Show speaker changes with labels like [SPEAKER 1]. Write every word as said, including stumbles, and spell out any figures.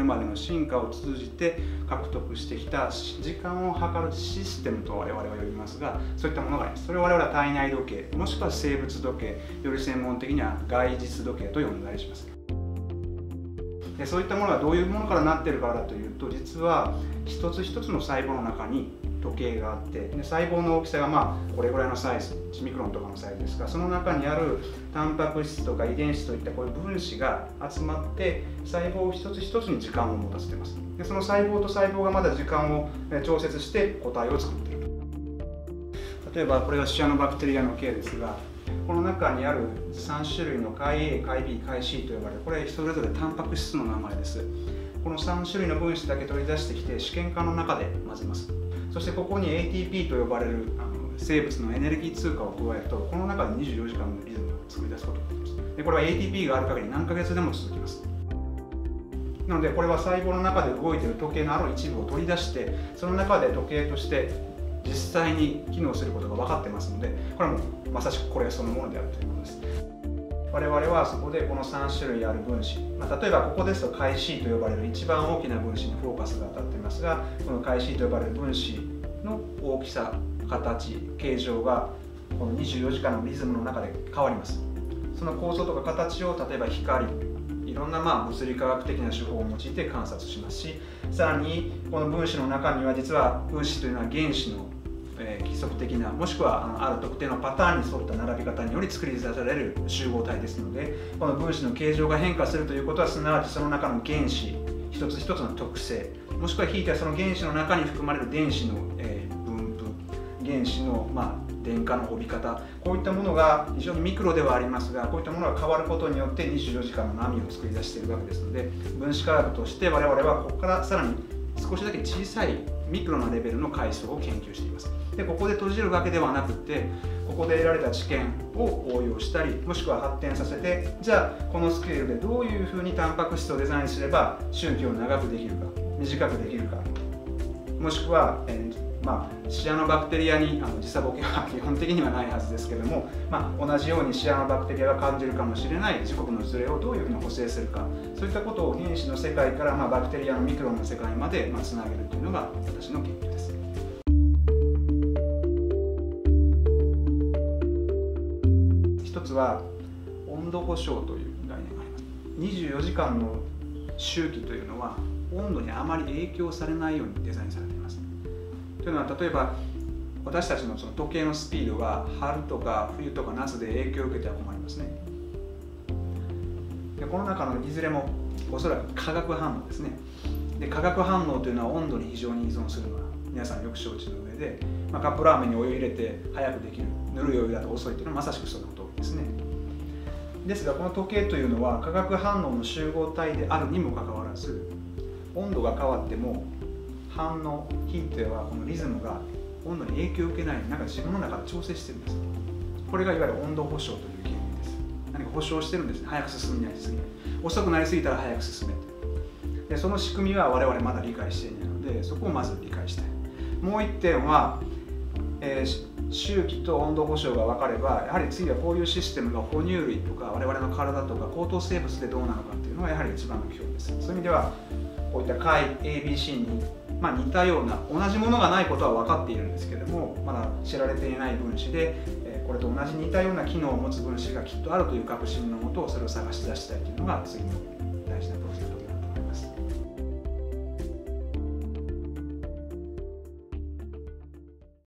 [SPEAKER 1] までの進化を通じて獲得してきた時間を測るシステムと我々は呼びますが、そういったものがあります。それを我々は体内時計、もしくは生物時計、より専門的には外実時計と呼んだりします。でそういったものがどういうものからなっているからだというと、実は一つ一つの細胞の中に時計があって、で細胞の大きさがまあこれぐらいのサイズ、いちミクロンとかのサイズですが、その中にあるタンパク質とか遺伝子といったこういう分子が集まって細胞一つ一つに時間を持たせています。でその細胞と細胞がまだ時間を調節して個体を作っていると。例えばこれがシアノバクテリアの系ですが、この中にあるさん種類の解 A、解 B、解 C と呼ばれる、これそれぞれタンパク質の名前です。このさん種類の分子だけ取り出してきて試験管の中で混ぜます。そしてここに エーティーピー と呼ばれるあの生物のエネルギー通貨を加えると、この中でにじゅうよじかんのリズムを作り出すことができます。でこれは エーティーピー がある限り何ヶ月でも続きます。なのでこれは細胞の中で動いている時計のある一部を取り出して、その中で時計として実際に機能することが分かってますので、これはもうまさしくこれそのものであるということです。我々はそこでこのさん種類ある分子、まあ、例えばここですと解 C と呼ばれる一番大きな分子にフォーカスが当たっていますが、この解 C と呼ばれる分子の大きさ、形、形状がこのにじゅうよじかんのリズムの中で変わります。その構造とか形を例えば光、いろんなまあ物理科学的な手法を用いて観察しますし、さらにこの分子の中には実は分子というのは原子のえー、規則的な、もしくはあのある特定のパターンに沿った並び方により作り出される集合体ですので、この分子の形状が変化するということは、すなわちその中の原子一つ一つの特性、もしくはひいてはその原子の中に含まれる電子の、えー、分布、原子の、まあ、電荷の帯び方、こういったものが非常にミクロではありますが、こういったものが変わることによってにじゅうよじかんの波を作り出しているわけですので、分子科学として我々はここからさらに少しだけ小さいミクロなレベルの階層を研究しています。でここで閉じるわけではなくて、ここで得られた知見を応用したり、もしくは発展させて、じゃあこのスケールでどういうふうにタンパク質をデザインすれば周期を長くできるか、短くできるか、もしくは、えーまあ、シアノバクテリアにあの時差ボケは基本的にはないはずですけれども、まあ、同じようにシアノバクテリアが感じるかもしれない時刻のズレをどういうふうに補正するか、そういったことを原子の世界から、まあ、バクテリアのミクロンの世界まで、まあ、つなげるというのが私の研究です。一つは温度保証という概念があります。にじゅうよじかんの周期というのは温度にあまり影響されないようにデザインされています。というのは、例えば私たちのその時計のスピードが春とか冬とか夏で影響を受けては困りますね。でこの中のいずれもおそらく化学反応ですね。で化学反応というのは温度に非常に依存するのは皆さんよく承知の上で、まあ、カップラーメンにお湯入れて早くできる、ぬるいお湯だと遅いというのはまさしくその通りですね。ですがこの時計というのは化学反応の集合体であるにもかかわらず、温度が変わっても反応、ひいてはこのリズムが温度に影響を受けないようになんか自分の中で調整してるんです。これがいわゆる温度保証という原理です。何か保証してるんですね。早く進みない、進みない。遅くなりすぎたら早く進めと。でその仕組みは我々まだ理解していないので、そこをまず理解したい。もう一点は、えー、周期と温度保証が分かれば、やはり次はこういうシステムが哺乳類とか我々の体とか高等生物でどうなのかっていうのがやはり一番の興味です。そういう意味ではこういった解 エービーシー に、まあ、似たような同じものがないことは分かっているんですけれども、まだ知られていない分子で、えー、これと同じ似たような機能を持つ分子がきっとあるという確信のもと、それを探し出したいというのが次の大事なプロジェクトです。